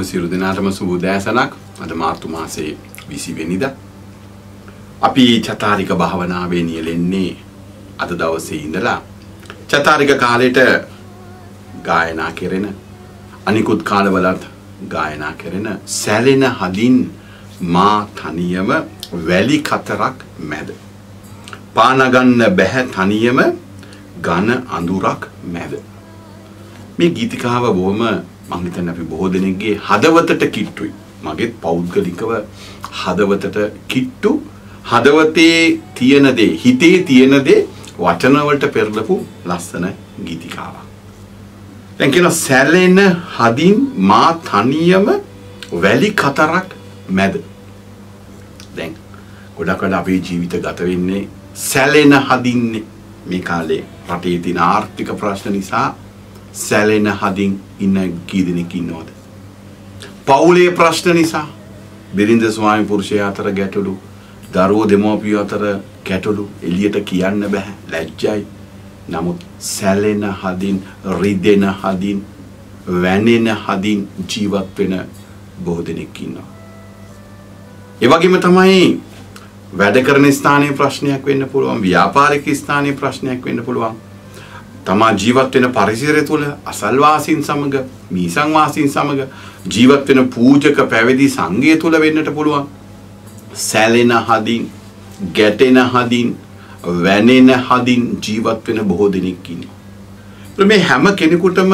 සියලු දෙනාටම සුබ උදෑසනක්. අද මාර්තු මාසයේ 20 වෙනිදා. අපි චතාරික භාවනාවේ නියැලෙන්නේ අද දවසේ ඉඳලා චතාරික කාලෙට ගායනා කෙරෙන අනිකුත් කාලවලත් ගායනා කෙරෙන සැලෙන හදින් මා තනියම වැලි කතරක් මැද පාන ගන්න බැහැ තනියම ඝන අඳුරක් මැද. මේ ගීතිකාව බොහොම මම හිතන්නේ අපි බොහෝ දෙනෙක්ගේ හදවතට කිට්ටුයි. මගේ පෞද්ගලිකව හදවතට කිට්ටු, හදවතේ තියෙන දේ, හිතේ තියෙන දේ වචන වලට පෙරලපු ලස්සන ගීතිකාවක්. දැන් කියන සැලෙන හදින් මා තනියම වැලි කතරක් මැද. දැන් ගොඩක් වෙලා අපේ ජීවිත ගත වෙන්නේ සැලෙන හදින්නේ. මේ කාලේ රටේ තියෙන ආර්ථික ප්‍රශ්න නිසා සැලෙන හදින් ඉන්න කී දෙනෙක් ඉන්නවද? පවුලේ ප්‍රශ්න නිසා බිරිඳ ස්වාමි පුරුෂයා අතර ගැටලු, දරුවෝ දෙමව්පියෝ අතර ගැටලු එළියට කියන්න බෑ, ලැජ්ජයි. නමුත් සැලෙන හදින්, රිදෙන හදින්, වැනෙන හදින් ජීවත් වෙන බොහෝ දෙනෙක් ඉන්නවා. ඒ වගේම තමයි වැඩ කරන ස්ථානයේ ප්‍රශ්නයක් වෙන්න පුළුවන්, ව්‍යාපාරික ස්ථානයේ ප්‍රශ්නයක් වෙන්න පුළුවන්. තමා ජීවත් වෙන පරිසරය තුළ අසල්වාසීන් සමග, මීසං වාසීන් සමග ජීවත් වෙන පූජක පැවිදි සංඝය තුළ වෙන්නට පුළුවන්. සැලෙන හදින්, ගැටෙන හදින්, වැනෙන හදින් ජීවත් වෙන බොහෝ දෙනෙක් ඉන්නවා. මේ හැම කෙනෙකුටම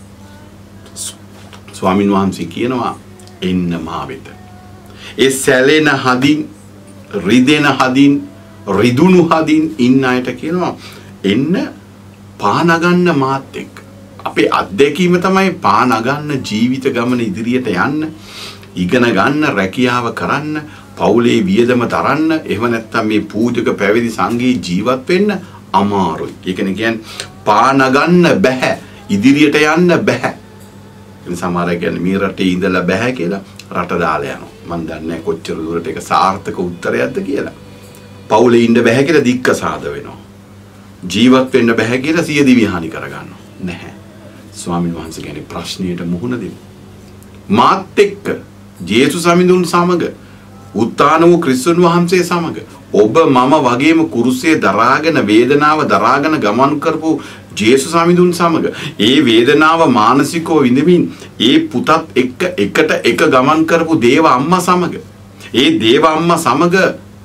ස්වාමින් වහන්සේ කියනවා එන්න මා වෙත. ඒ සැලෙන හදින්, රිදෙන හදින්, රිදුණු හදින් ඉන්න අයට කියනවා එන්න පාන ගන්න මාත් එක්ක. අපේ අත්දැකීම තමයි පාන ගන්න ජීවිත ගමන ඉදිරියට යන්න, ඉගෙන ගන්න, රැකියාව කරන්න, පවුලේ වියදම තරන්න, එහෙම නැත්නම් මේ පූජක පැවිදි සංඝයේ ජීවත් වෙන්න අමාරුයි. ඒ කියන්නේ පාන ගන්න බෑ, ඉදිරියට යන්න බෑ. ඉතින් සමහර අය කියන්නේ මේ රටේ ඉඳලා බෑ කියලා රට දාලා යනවා. මම දන්නේ නැහැ කොච්චර දුරට ඒක සාර්ථක උත්තරයක්ද කියලා. පවුලේ ඉන්න බෑ කියලා දික්ක සාද වෙනවා. ජීවත් වෙන්න බෑ කියලා සිය දිවි හානි කරගන්නවා. නැහැ. ස්වාමීන් වහන්සේ කියන්නේ ප්‍රශ්නයට මුහුණ දෙන්න. මාත් එක්ක ජේසුස් සමිඳුන් සමග, උත්තාන වූ ක්‍රිස්තුන් වහන්සේ සමග ඔබ මම වගේම කුරුසේ දරාගෙන වේදනාව දරාගෙන ගමන් කරපු ජේසුස් සමිඳුන් සමග ඒ වේදනාව මානසිකව විඳමින් ඒ පුතත් එක්ක එකට එක ගමන් කරපු දේව අම්මා සමග, ඒ දේව අම්මා සමග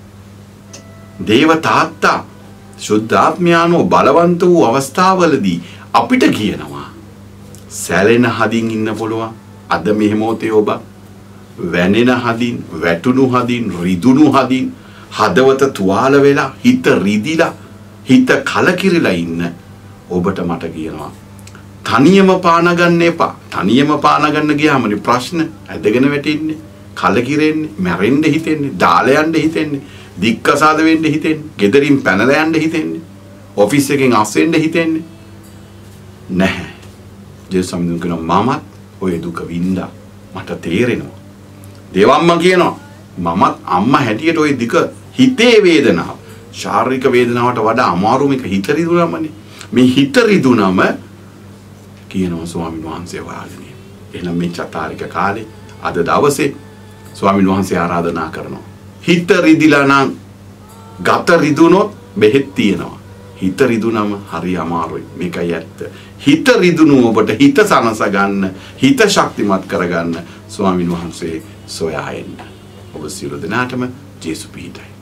දේව තාත්තා සුද්ධාත්මයානෝ බලවන්ත වූ අවස්ථාවලදී අපිට කියනවා සැලෙන හදින් ඉන්න පුළුවන්. අද මේ මොහොතේ ඔබ වැනෙන හදින්, වැටුණු හදින්, රිදුණු හදින් හදවත තුවාල වෙලා, හිත රිදිලා, හිත කලකිරිලා ඉන්න ඔබට මට කියනවා තනියම පාන ගන්න එපා. තනියම පාන ගන්න ගියාමනේ ප්‍රශ්න ඇදගෙන වැටෙන්නේ, කලකිරෙන්නේ, මැරෙන්න හිතෙන්නේ, දාලා යන්න හිතෙන්නේ, දික්කසාද වෙන්න හිතෙන්නේ, ගෙදරින් පැනලා යන්න හිතෙන්නේ, ඔෆිස් එකෙන් අස් වෙන්න හිතෙන්නේ නැහැ. ජේසුස් සම්මුඛ කියනවා මමත් ඔය දුක වින්දා, මට තේරෙනවා. දේවම්මා කියනවා මමත් අම්මා හැටියට ওই දික හිතේ වේදනාව, ශාරීරික වේදනාවට වඩා අමාරු මේක හිත රිදුනමනේ. මේ හිත රිදුනම කියනවා ස්වාමීන් වහන්සේ වාග්නේ. එහෙනම් මේ චතාරික කාලේ අද දවසේ ස්වාමීන් වහන්සේ ආරාධනා කරනවා. හිත රිදිලා නම්, ගත රිදුනොත් බෙහෙත් තියෙනවා. හිත රිදුනම හරි අමාරුයි. මේකයි ඇත්ත. හිත රිදුණු ඔබට හිත සනස ගන්න, හිත ශක්තිමත් කරගන්න ස්වාමීන් වහන්සේ සොයා එන්න. ඔබ සියලු දෙනාටම ජේසුස් පිහිටයි.